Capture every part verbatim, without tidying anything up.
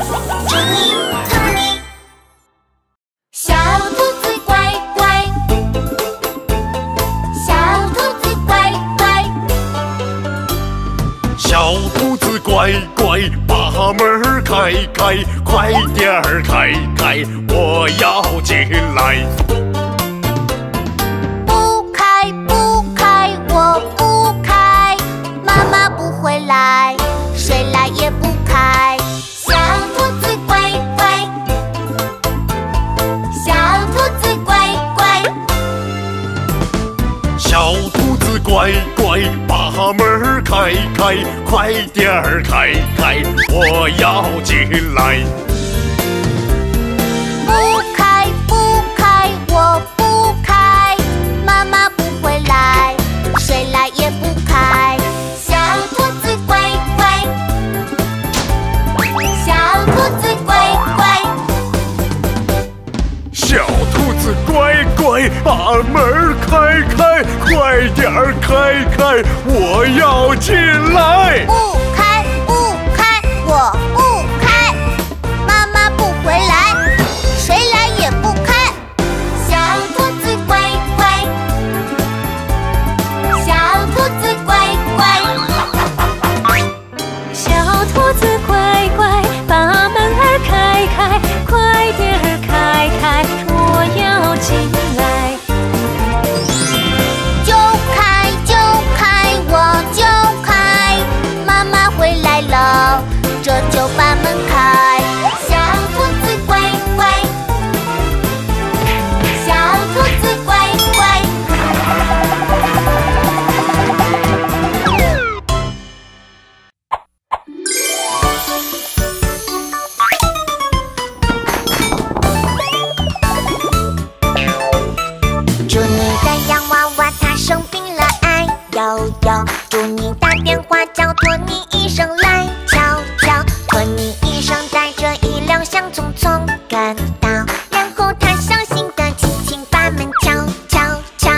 祝你祝你。小兔子乖乖，小兔子乖乖， 小兔子乖乖，把门儿开开，快点儿开开，我要进来。 不开不开，我不开，妈妈不回来，谁来也不开。小兔子乖乖，小兔子乖乖， 小兔子乖乖，把门儿开开，快点儿开开，我要进来。 不开不开，我不开，妈妈不回来，谁来也不开。小兔子乖乖，小兔子乖乖， 小兔子乖乖，把门儿开开，快点儿开开，我要进来。 不开不开，我不开，妈妈不回来，谁来也不开。小兔子乖乖，小兔子乖乖， 小兔子乖乖，把门儿开开，快点儿开开，我要进来。 就开就开，我就开，妈妈回来了，这就把门开。小兔子乖乖，小兔子乖乖。祝你的洋娃娃它生病了，哎呦呦！祝你打电话叫托尼医生来瞧瞧。托尼医生带着一辆箱匆匆赶到，然后他小心地轻轻把门敲敲敲。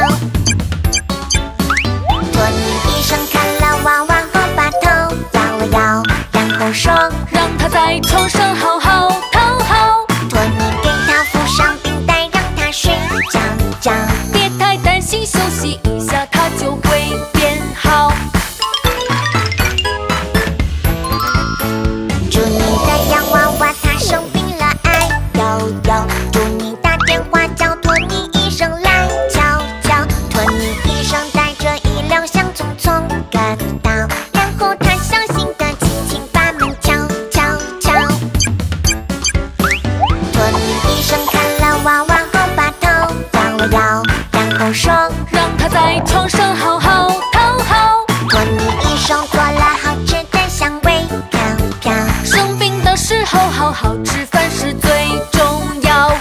托尼医生看了娃娃后把头摇了摇，然后说： 让他在床上好好躺好， 托尼给他敷上冰袋，让他睡觉觉。 别太担心，休息一下他就会变好。 祝你的洋娃娃它生病了，哎呦呦！祝你打电话叫托尼医生来瞧瞧。托尼医生带着一辆箱匆匆赶到，然后他小心地轻轻把门敲敲敲。托尼医生看了娃娃后把头摇了摇，然后说： 让他在床上好好躺好， 托尼医生做了好吃的香味飘飘。 生病的时候好好吃饭是最重要。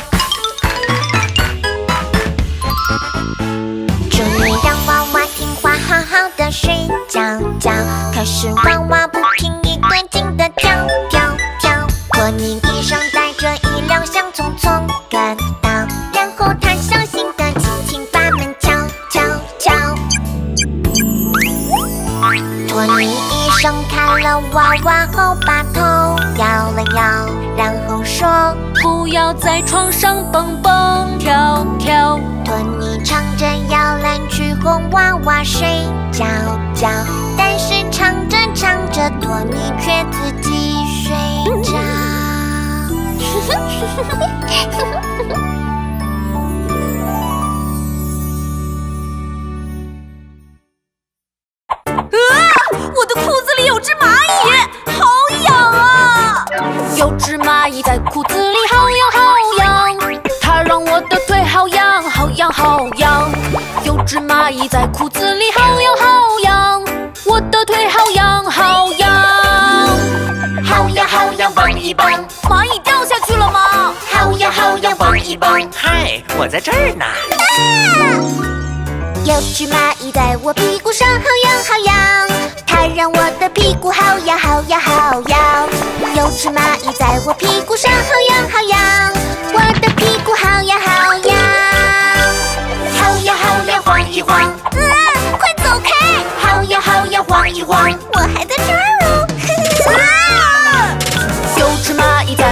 祝你让娃娃听话，好好的睡觉觉。可是娃娃不听，一个劲的跳跳跳。托尼医生带着一辆箱匆匆赶到，然后他小心的轻轻把门敲敲敲。托尼医生看了娃娃后把头摇了摇，然后说： 不要在床上蹦蹦跳跳。 托尼唱着摇篮曲哄娃娃睡觉觉，但是唱着唱着，托尼却自己睡着。 我的裤子里有只蚂蚁，好痒啊！有只蚂蚁在裤子里，好痒好痒，它让我的腿好痒好痒好痒。有只蚂蚁在裤子里，好痒好痒，我的腿好痒好痒。 好痒好痒，蹦一蹦。 蚂蚁掉下去了吗？ 好痒好痒，蹦一蹦。嗨，我在这儿呢。 有只蚂蚁在我屁股上，好痒好痒，它让我的屁股好痒好痒好痒。有只蚂蚁在我屁股上，好痒好痒，我的屁股好痒好痒。 好痒好痒，晃一晃。 啊，快走开！ 好痒好痒，晃一晃。 我还在这儿哦。啊！ 有只蚂蚁在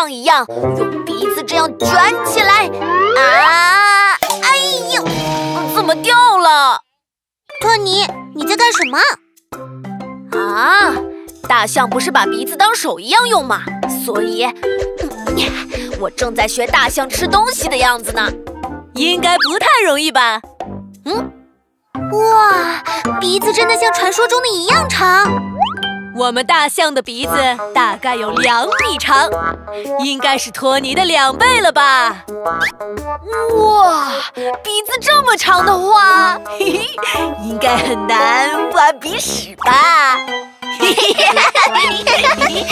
象一样，用鼻子这样卷起来。啊！哎呦，怎么掉了？ 托尼，你在干什么？ 啊，大象不是把鼻子当手一样用吗？所以，嗯，我正在学大象吃东西的样子呢。应该不太容易吧？嗯。 哇，鼻子真的像传说中的一样长。 我们大象的鼻子大概有两米长，应该是托尼的两倍了吧？哇，鼻子这么长的话，嘿嘿，应该很难挖鼻屎吧？嘿嘿嘿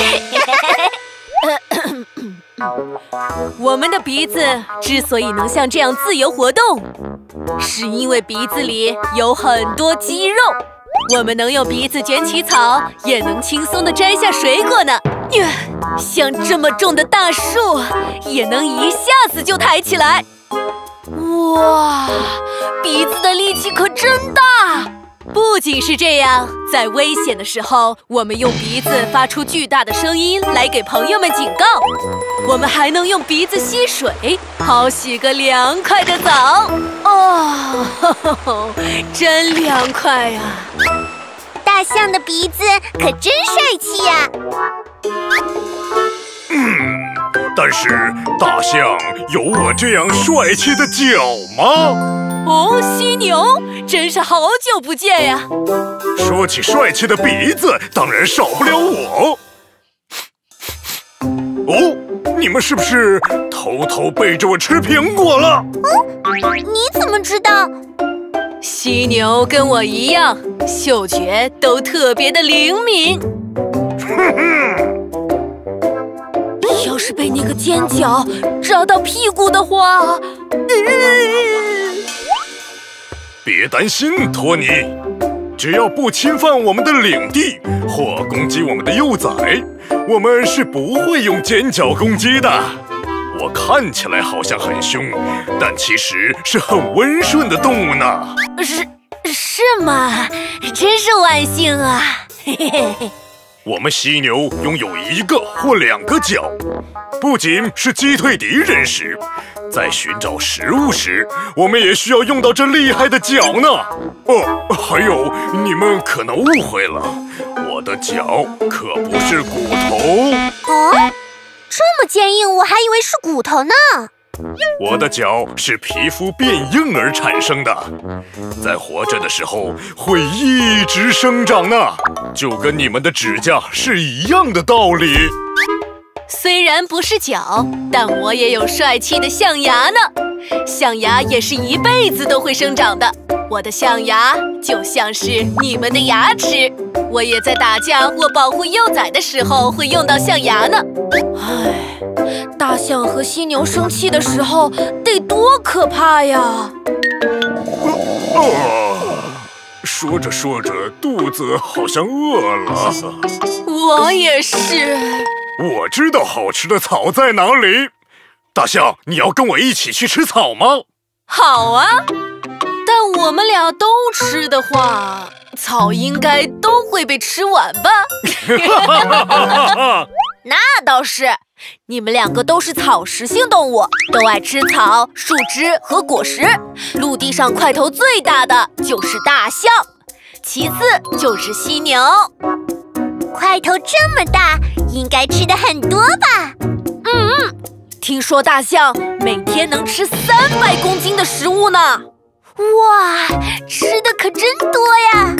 嘿。我们的鼻子之所以能像这样自由活动，是因为鼻子里有很多肌肉。我们能用鼻子卷起草，也能轻松地摘下水果呢。像这么重的大树，也能一下子就抬起来。哇，鼻子的力气可真大！不仅是这样，在危险的时候，我们用鼻子发出巨大的声音来给朋友们警告。我们还能用鼻子吸水，好洗个凉快的澡。哦，呵呵呵，真凉快呀！ 大象的鼻子可真帅气呀！ 嗯，但是大象有我这样帅气的脚吗？ 哦，犀牛，真是好久不见呀！ 说起帅气的鼻子，当然少不了我。哦，你们是不是偷偷背着我吃苹果了？ 哦，你怎么知道？ 犀牛跟我一样，嗅觉都特别的灵敏。 哼哼， 要是被那个尖角扎到屁股的话，呃、 别担心，托尼，只要不侵犯我们的领地或攻击我们的幼崽，我们是不会用尖角攻击的。我看起来好像很凶，但其实是很温顺的动物呢。 是是吗？真是万幸啊！嘿嘿嘿。 我们犀牛拥有一个或两个角，不仅是击退敌人时，在寻找食物时，我们也需要用到这厉害的角呢。哦，还有，你们可能误会了，我的脚可不是骨头。 哦，这么坚硬，我还以为是骨头呢。 我的脚是皮肤变硬而产生的，在活着的时候会一直生长呢，就跟你们的指甲是一样的道理。 虽然不是脚，但我也有帅气的象牙呢。象牙也是一辈子都会生长的，我的象牙就像是你们的牙齿。我也在打架或保护幼崽的时候会用到象牙呢。唉，大象和犀牛生气的时候得多可怕呀！ 啊，说着说着，肚子好像饿了。 我也是。 我知道好吃的草在哪里。大象，你要跟我一起去吃草吗？ 好啊，但我们俩都吃的话，草应该都会被吃完吧？那倒是，你们两个都是草食性动物，都爱吃草、树枝和果实。陆地上块头最大的就是大象，其次就是犀牛。 块头这么大，应该吃的很多吧？ 嗯，听说大象每天能吃三百公斤的食物呢。 哇，吃的可真多呀！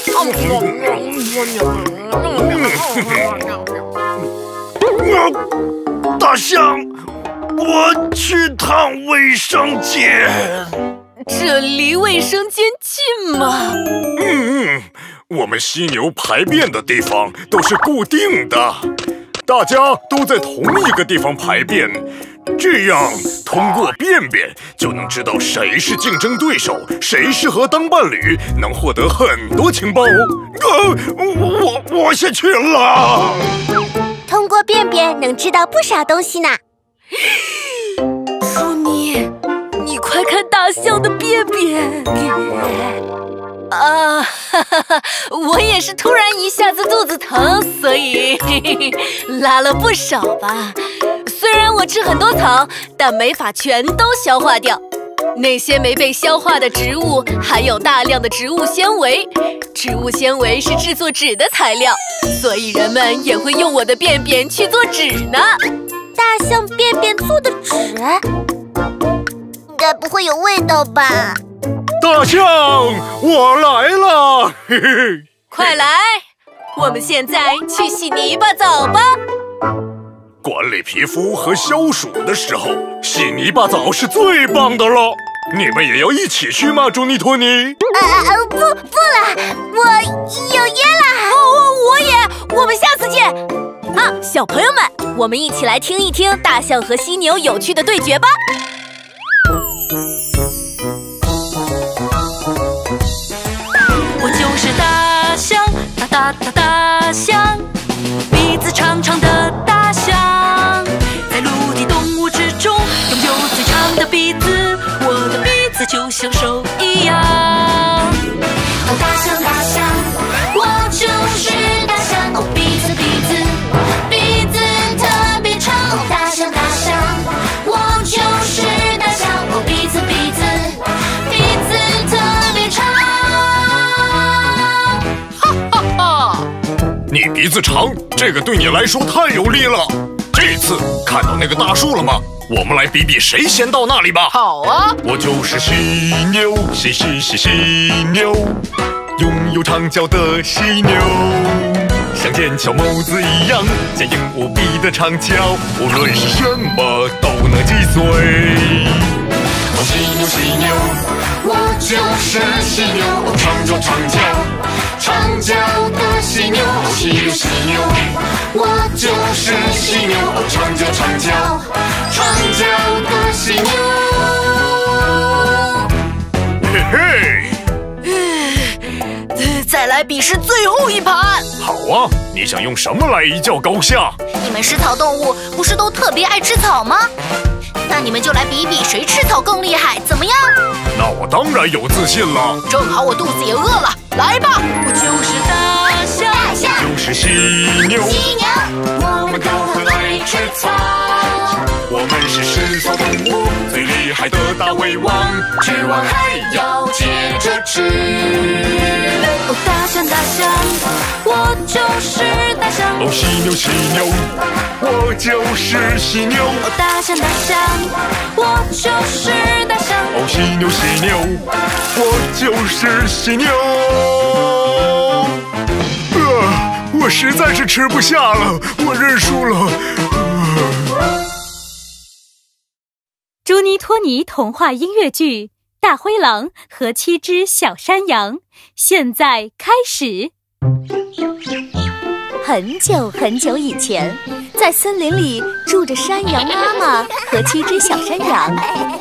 大象，我去趟卫生间。 这离卫生间近吗？ 嗯，我们犀牛排便的地方都是固定的，大家都在同一个地方排便，这样通过便便就能知道谁是竞争对手，谁适合当伴侣，能获得很多情报。呃，我我先去了。 通过便便能知道不少东西呢。 舒妮，你快看大象的便便！啊，哈哈哈！我也是突然一下子肚子疼，所以嘿嘿嘿拉了不少吧。 虽然我吃很多草，但没法全都消化掉。那些没被消化的植物含有大量的植物纤维，植物纤维是制作纸的材料，所以人们也会用我的便便去做纸呢。 大象便便做的纸，应该不会有味道吧？ 大象，我来了！嘿嘿， 快来，我们现在去洗泥巴澡吧。 管理皮肤和消暑的时候，洗泥巴澡是最棒的了。你们也要一起去吗，朱尼托尼？ 呃呃，不不了，我有约了。 哦，我也，我们下次见。啊，小朋友们，我们一起来听一听大象和犀牛有趣的对决吧。 我就是大象，大大大大象，鼻子长长的大象，在陆地动物之中拥有最长的鼻子，我的鼻子就像手一样。 哦，大象大象，我就是大象，哦，鼻子鼻子鼻子特别长。哦，大象大象，我就是大象，哦，鼻子鼻子鼻子特别长。 你鼻子长，这个对你来说太有利了。这次看到那个大树了吗？我们来比比谁先到那里吧。 好啊， 我就是犀牛，犀犀犀犀牛，拥有长角的犀牛，像剑桥眸子一样坚硬无比的长角，无论是什么都能击碎。哦，犀牛犀牛， 我就是犀牛，哦，长角长角长角的犀牛，哦，犀牛犀牛，我就是犀牛，哦，长角长角长角的犀牛。 嘿嘿， 呃，再来比试最后一盘。 好啊，你想用什么来一较高下？ 你们食草动物不是都特别爱吃草吗？那你们就来比比谁吃草更厉害，怎么样？ 那我当然有自信了。 正好我肚子也饿了，来吧！ 我就是大象， 大象就是犀牛， 犀牛，我们都很爱吃草。 我们是食草动物最厉害的大胃王， 吃完还要接着吃。 哦，大象大象，我就是大象。 哦，犀牛犀牛，我就是犀牛。 哦，大象大象，我就是大象。 哦，犀牛犀牛，我就是犀牛。呃，我实在是吃不下了，我认输了。呃朱尼托尼童话音乐剧《大灰狼和七只小山羊》现在开始。很久很久以前，在森林里住着山羊妈妈和七只小山羊。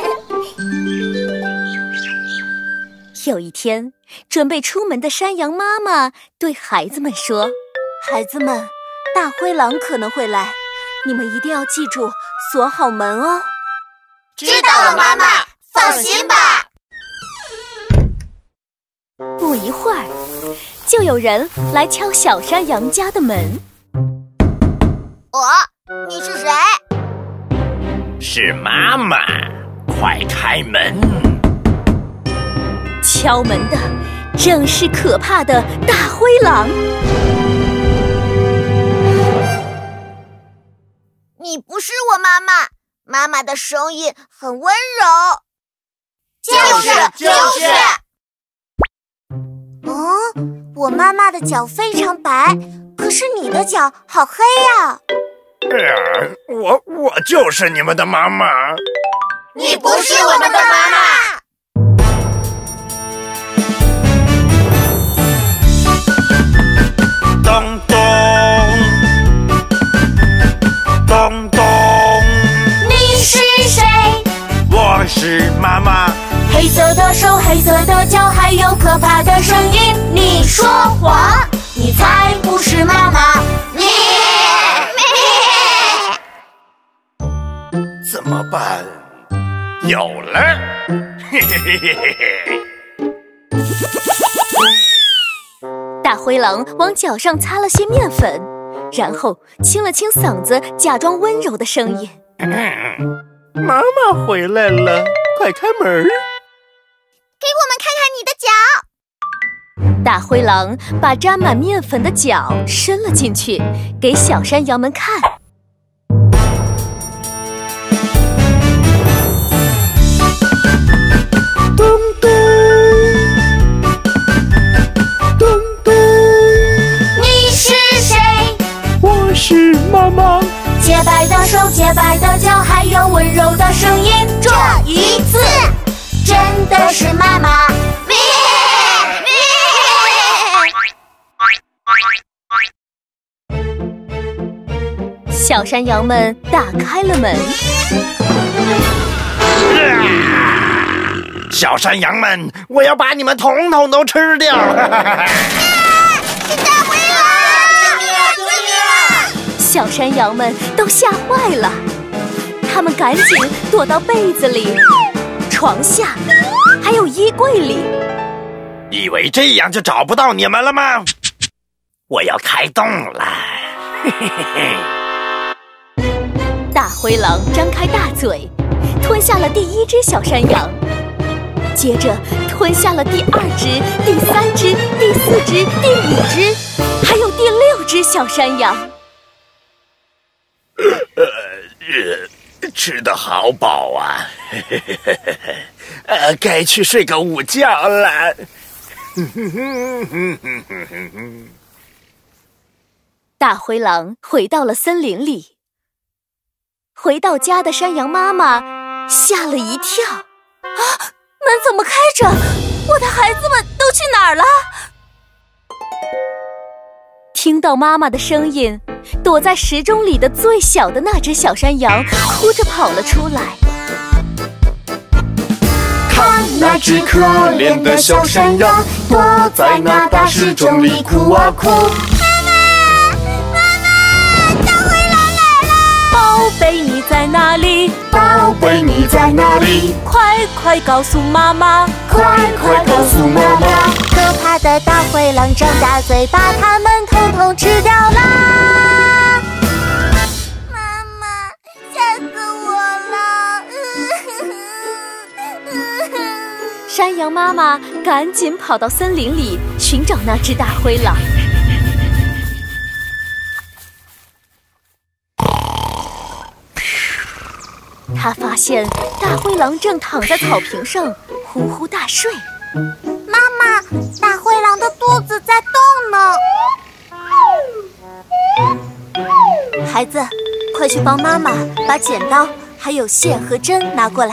有一天，准备出门的山羊妈妈对孩子们说：“孩子们，大灰狼可能会来，你们一定要记住锁好门哦。” 知道了，妈妈，放心吧。 不一会儿，就有人来敲小山羊家的门。 我、哦，你是谁？ 是妈妈，快开门！ 敲门的正是可怕的大灰狼。 你不是我妈妈。妈妈的声音很温柔， 就是就是。 嗯，我妈妈的脚非常白，可是你的脚好黑呀。 呃，我我就是你们的妈妈。 你不是我们的妈妈。 咚咚咚咚。 是谁？ 我是妈妈。 黑色的手，黑色的脚，还有可怕的声音。你说谎，你才不是妈妈。你怎么办？有了！嘿嘿嘿嘿嘿嘿。 大灰狼往脚上擦了些面粉，然后清了清嗓子，假装温柔的声音。 妈妈回来了，快开门！ 给我们看看你的脚。 大灰狼把沾满面粉的脚伸了进去，给小山羊们看。 咚咚咚咚， 你是谁？ 我是妈妈。 洁白的手，洁白的脚，还有温柔的声音。这一次，真的是妈妈。咩咩。 小山羊们打开了门。 小山羊们，我要把你们统统都吃掉！ 小山羊们都吓坏了，他们赶紧躲到被子里、床下，还有衣柜里。 以为这样就找不到你们了吗？我要开动了！嘿嘿嘿嘿。 大灰狼张开大嘴，吞下了第一只小山羊，接着吞下了第二只、第三只、第四只、第五只，还有第六只小山羊。 呃，吃得好饱啊！呃，该去睡个午觉了。 大灰狼回到了森林里，回到家的山羊妈妈吓了一跳。啊，门怎么开着？我的孩子们都去哪儿了？听到妈妈的声音，躲在石钟里的最小的那只小山羊哭着跑了出来。 看那只可怜的小山羊，躲在那大石钟里哭啊哭。 宝贝，你在哪里？ 宝贝，你在哪里？ 快快告诉妈妈！ 快快告诉妈妈！ 可怕的大灰狼张大嘴，把它们统统吃掉啦！妈妈，吓死我了！ 山羊妈妈赶紧跑到森林里寻找那只大灰狼。他发现大灰狼正躺在草坪上呼呼大睡。 妈妈，大灰狼的肚子在动呢。 孩子，快去帮妈妈把剪刀、还有线和针拿过来。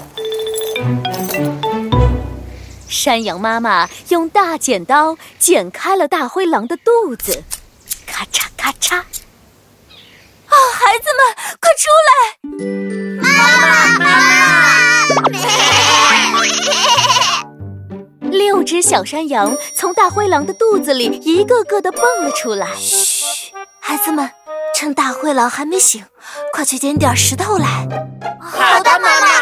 山羊妈妈用大剪刀剪开了大灰狼的肚子，咔嚓咔嚓。啊，孩子们，快出来！ 妈妈，妈妈！ 六只小山羊从大灰狼的肚子里一个个的蹦了出来。嘘，孩子们，趁大灰狼还没醒，快去捡点石头来。 好的，妈妈。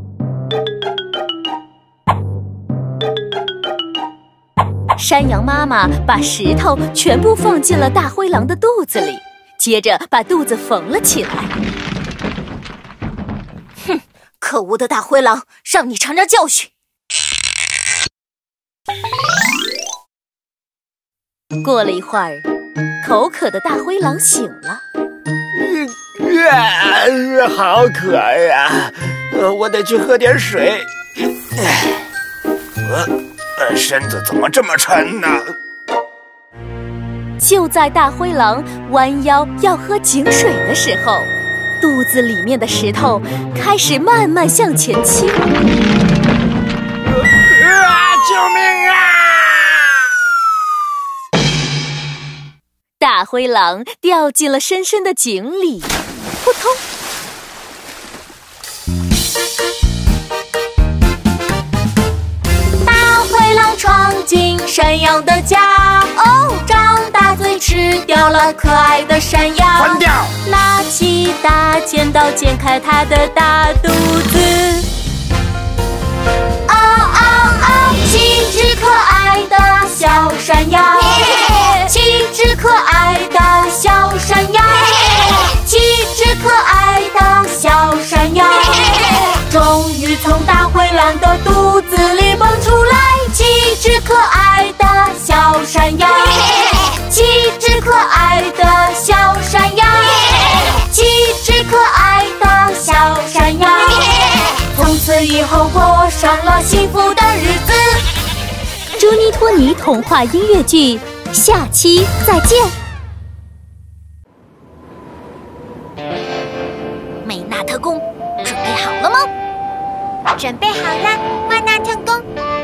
山羊妈妈把石头全部放进了大灰狼的肚子里，接着把肚子缝了起来。 哼，可恶的大灰狼，让你尝尝教训！ 过了一会儿，口渴的大灰狼醒了。 啊，好渴呀！呃，我得去喝点水。呃，身子怎么这么沉呢？ 就在大灰狼弯腰要喝井水的时候，肚子里面的石头开始慢慢向前倾。啊！ 救命啊！ 大灰狼掉进了深深的井里，扑通！ 大灰狼闯进山羊的家，哦，张大嘴吃掉了可爱的山羊。 关掉！ 拿起大剪刀剪开它的大肚子。 嗷嗷嗷！七只可爱的小山羊，七只可爱的小山羊，七只可爱的小羊的肚子里蹦出来七只可爱的小山羊，七只可爱的小山羊，七只可爱的小山羊，从此以后过上了幸福的日子。 朱妮托尼童话音乐剧，下期再见。 美娜特工，准备好了吗？ 准备好了，万纳特工。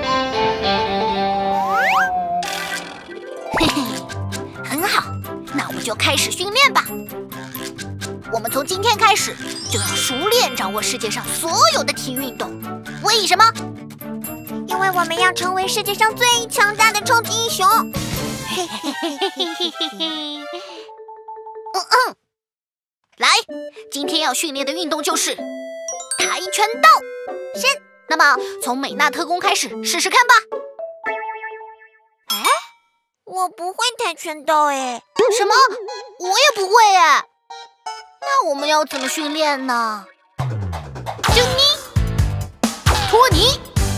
嘿嘿，很好，那我们就开始训练吧。我们从今天开始就要熟练掌握世界上所有的体育运动。为什么？ 因为我们要成为世界上最强大的超级英雄。嘿嘿嘿嘿嘿嘿嘿。 嗯嗯，来，今天要训练的运动就是跆拳道。是，那么从美娜特工开始试试看吧。 哎，我不会跆拳道哎。 什么？我也不会哎。那我们要怎么训练呢？就你，托尼。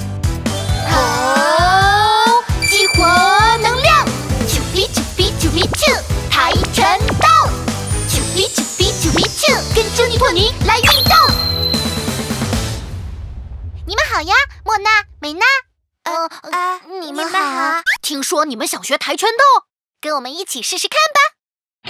哦，激活能量，啾比啾比啾比啾，跆拳道，啾比啾比啾比啾，跟珍妮托尼来运动。 你们好呀，莫娜、美娜。 呃啊， 你们好。 听说你们想学跆拳道， 跟我们一起试试看吧。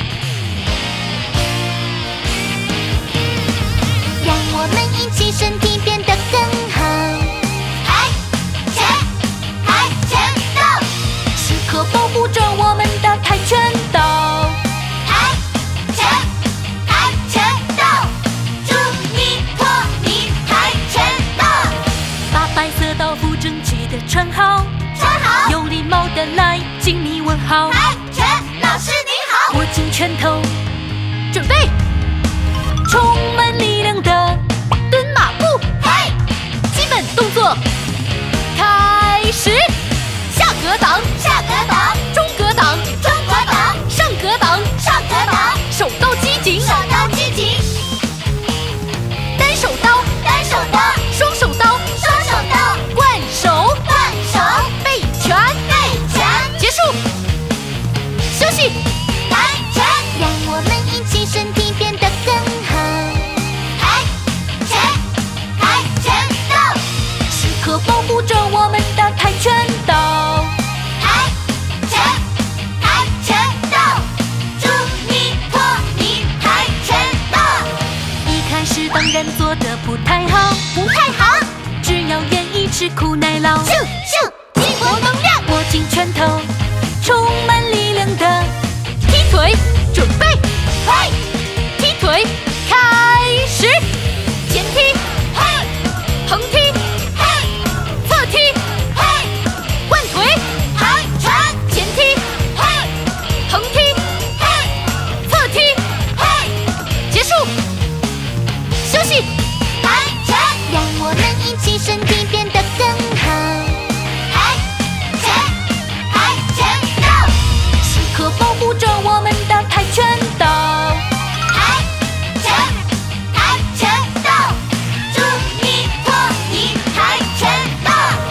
让我们一起身体变得更好。 跆拳跆拳道，时刻保护着我们的跆拳道。跆拳跆拳道，祝你托尼跆拳道。把白色道服正确的穿好，穿好，有礼貌的来敬你问好。跆拳老师您好，握紧拳头，准备，充满力量的蹲马步。嘿，基本动作开始，下格挡，下格挡，中格挡，中格挡，上格挡，上格挡，手刀击颈，手刀击颈，单手刀，单手刀，双手刀，双手刀，惯手，惯手，背拳，背拳，结束，休息，跆拳， 让我们一起身体变得更好。 跆拳跆拳道，时刻保护着我们的跆拳道。跆拳跆拳道，祝你托尼跆拳道。一开始当然做得不太好，不太好，只要愿意吃苦耐劳，咻咻，激活能量，握紧拳头，充满力量的踢腿，准备，嘿，踢腿，开始，前踢，嘿，横踢，嘿，侧踢，嘿，换腿，跆拳，前踢，嘿，横踢，嘿，侧踢，嘿，结束，休息，跆拳， 让我们一起身体变得更好。 跆拳跆拳道，时刻保护着我们的跆拳道。跆拳跆拳道，祝你托尼跆拳道。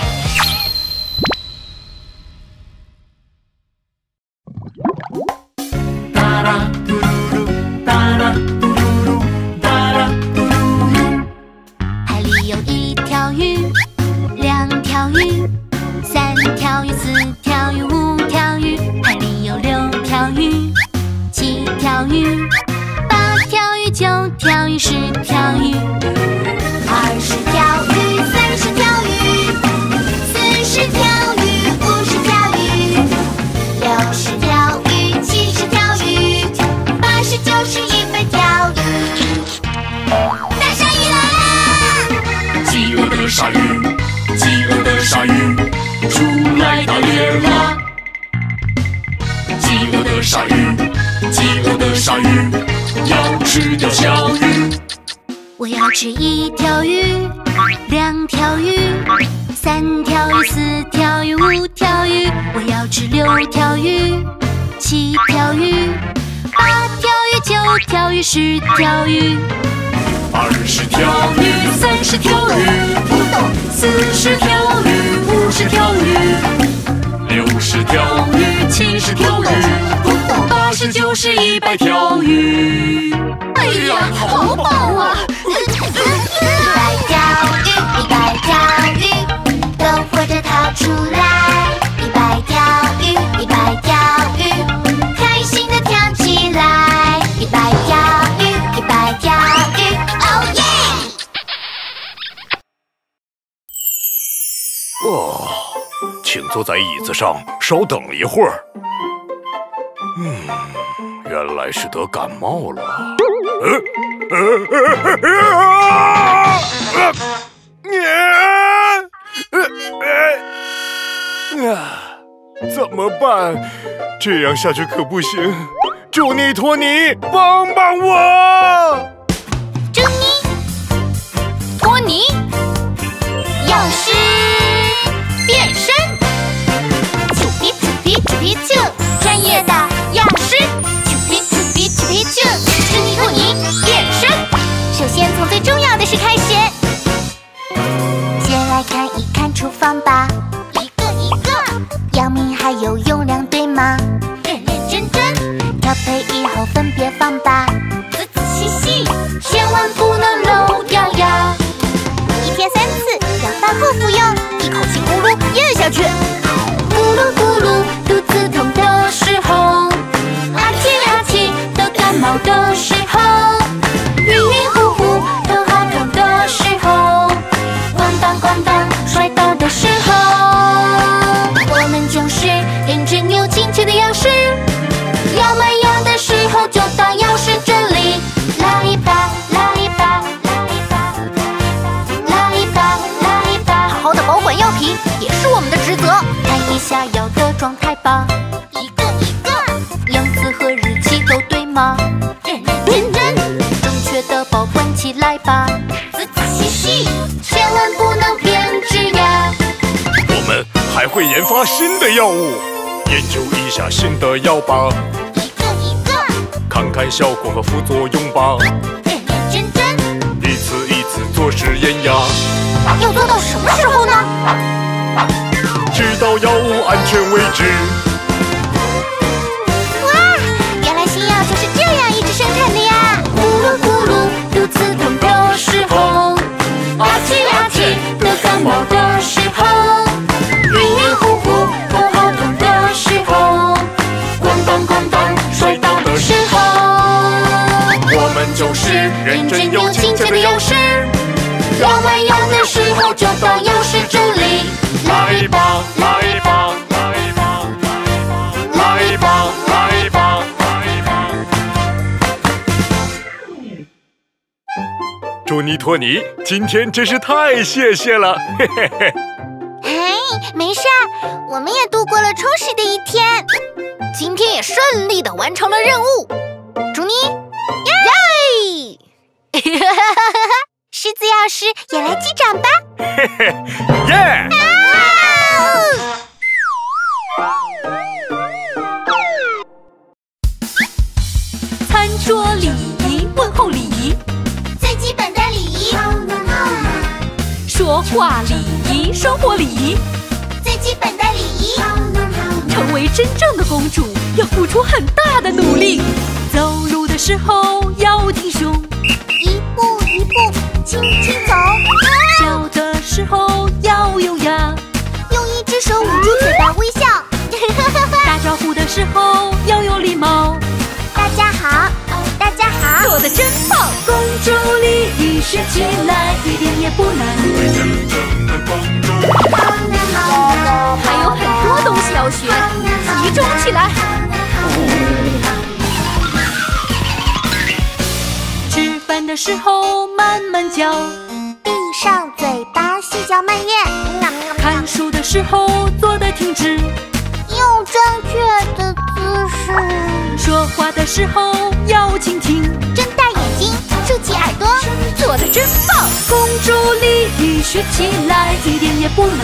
哒啦嘟噜噜，哒啦嘟噜噜，哒啦嘟噜噜。 海里有一条鱼，两条鱼，三条鱼，四条鱼，五条鱼。海里有六条鱼，七条鱼，八条鱼，九条鱼，十条鱼，二十条鱼，三十条鱼，四十条鱼，五十条鱼，六十条鱼，七十条鱼，八十，九十，一百条鱼。大鲨鱼来啦！ 饥饿的鲨鱼，饥饿的鲨鱼，出来打猎啦！饥饿的鲨鱼，饥饿的鲨鱼，要吃掉小鱼。 我要吃一条鱼，两条鱼，三条鱼，四条鱼，五条鱼。我要吃六条鱼，七条鱼，八条鱼，九条鱼，十条鱼， 二十条鱼，三十条鱼， 不懂。 四十条鱼，五十条鱼， 六十条鱼，七十条鱼， 不懂。 八十九十一百条鱼。 哎呀，好饱啊！ 一百条鱼，一百条鱼，都活着逃出来。一百条鱼，一百条鱼，开心的跳起来。一百条鱼，一百条鱼，哦耶！ 哦，请坐在椅子上，稍等一会儿。嗯，原来是得感冒了。呃呃呃呃啊！呃呃怎么办？这样下去可不行！祝尼托尼，帮帮我！ 珍妮，托尼，药师变身，啾皮啾皮啾皮啾，专业的药师，啾皮啾皮啾皮啾，珍妮托尼变身。首先从最重要的事开始， 先来看一看厨房吧， 一个一个， 药米还有用量对吗？ 认认真真， 调配以后分别放吧， 仔仔细细，千万不能漏掉药。 一天三次，要饭后服用， 一口气咕噜咽下去，咕噜咕噜，肚子痛的时候，啊嚏啊嚏的感冒的时候，晕晕乎乎头好痛的时候，咣当咣当摔倒的时候，我们就是认真又亲切的药师。要买药的时候就到药师这里来吧，来吧，来吧，来吧，来吧，好好的保管药品也是我们的职责。看一下药的状态吧，一个一个，样子和日期都对吗？认认真真，正确的保管起来吧，仔仔细细，千万不能变质呀。 我们还会研发新的药物，研究一下新的药吧， 一个一个， 看看效果和副作用吧， 认认真真， 一次一次做实验呀， 要做到什么时候呢？ 直到药物安全为止。 哇，原来新药就是这样一直生产的呀！ 咕噜咕噜，肚子痛的时候，啊嚏啊嚏的感冒的时候，晕晕乎乎头好痛的时候，咣当咣当摔倒的时候， 我们就是认真又亲切的药师。 要买药的时候就到药师这里来吧，来吧，来吧，来吧，来吧，来吧！祝尼托尼，今天真是太谢谢了，嘿嘿嘿。 哎，没事儿，我们也度过了充实的一天， 今天也顺利的完成了任务。祝你耶！ 狮子药师也来击掌吧！ 嘿嘿，耶！ 餐桌礼仪，问候礼仪， 最基本的礼仪， 说话礼仪，生活礼仪， 最基本的礼仪， 成为真正的公主要付出很大的努力。走路的时候要挺胸， 一步一步轻轻走， 笑的时候要优雅， 用一只手捂住嘴巴微笑， 打招呼的时候要有礼貌。 大家好，大家好， 做得真棒！公主礼仪学起来一点也不难，还有很多东西要学，集中起来。吃饭的时候慢慢嚼， 闭上嘴巴细嚼慢咽， 看书的时候坐得挺直， 用正确的姿势， 说话的时候要倾听， 睁大眼睛，竖起耳朵， 做得真棒！公主礼仪学起来一点也不难，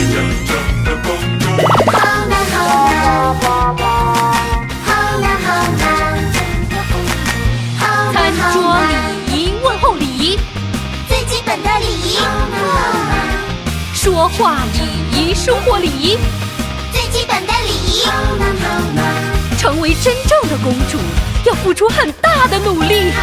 好难好难，好难好难， 餐桌礼仪，问候礼仪， 说话礼仪，生活礼仪， 最基本的礼仪。 成为真正的公主，要付出很大的努力。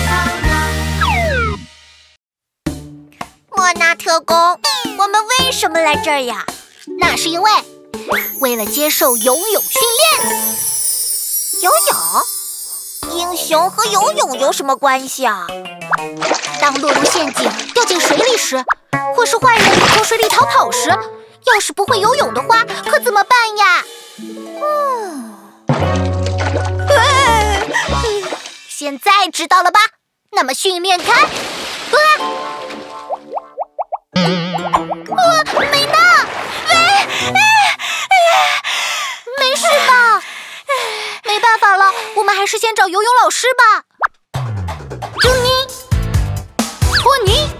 莫娜特工，我们为什么来这儿呀？ 那是因为，为了接受游泳训练。 游泳？英雄和游泳有什么关系啊？ 当落入陷阱、掉进水里时，或是坏人从水里逃跑时，要是不会游泳的话，可怎么办呀？嗯，现在知道了吧？那么训练开！啊！啊，美娜，喂，没事吧？没办法了，我们还是先找游泳老师吧。朱妮，托尼，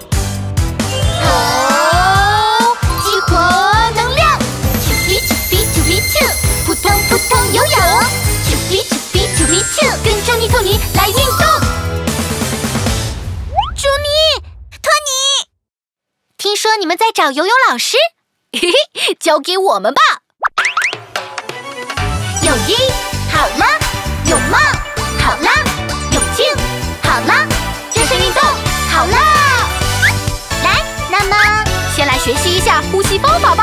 哦，激活能量，啾比啾比啾比啾，扑通扑通游泳，啾比啾比啾比啾，跟朱妮托尼来运动。朱妮，托尼，听说你们在找游泳老师，嘿嘿，交给我们吧。泳衣好了，泳帽好了，泳镜好了，热身运动好了。来，那么先来学习一下呼吸方法吧。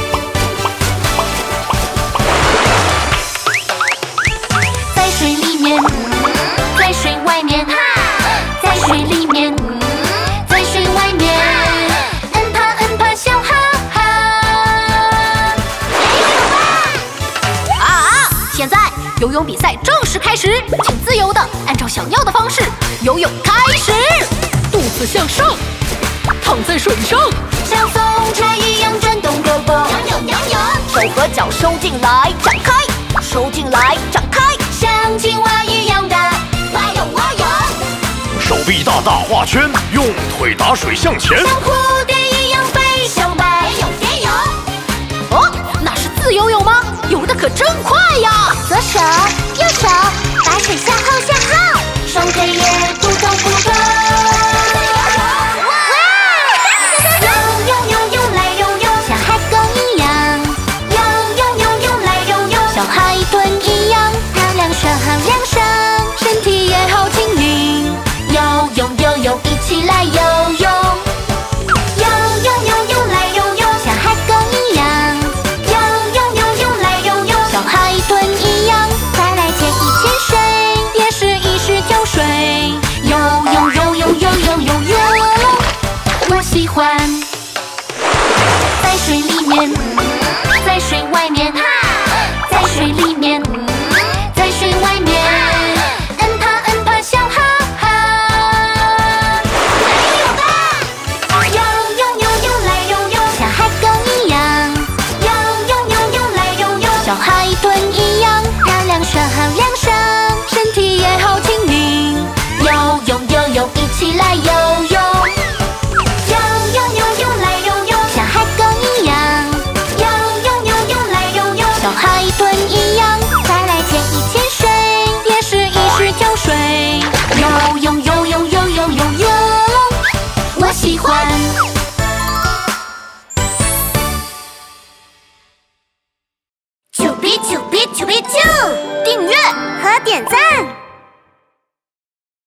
在水里面，在水外面，在水里面，在水外面，嗯啪嗯啪笑哈哈。啊啊！现在游泳比赛正式开始，请自由的按照想要的方式游泳开始。 肚子向上，躺在水上， 像风车一样转动胳膊，游泳游泳， 手和脚收进来，展开，收进来，展开， 像青蛙一样的蛙泳蛙泳， 手臂大大画圈，用腿打水向前， 像蝴蝶一样飞翔吧，蝶泳蝶泳。 哦，那是自由泳吗？游得可真快呀！ 左手右手，把水向后向后， 双腿也扑通扑通。在水里面，在水外面，在水里面，在水外面，嗯啪嗯啪笑哈哈。游泳游泳来游泳，像海狗一样，游泳游泳来游泳，像海豚一样，好凉爽好凉爽，身体也好轻盈，游泳游泳一起来游泳。喜欢。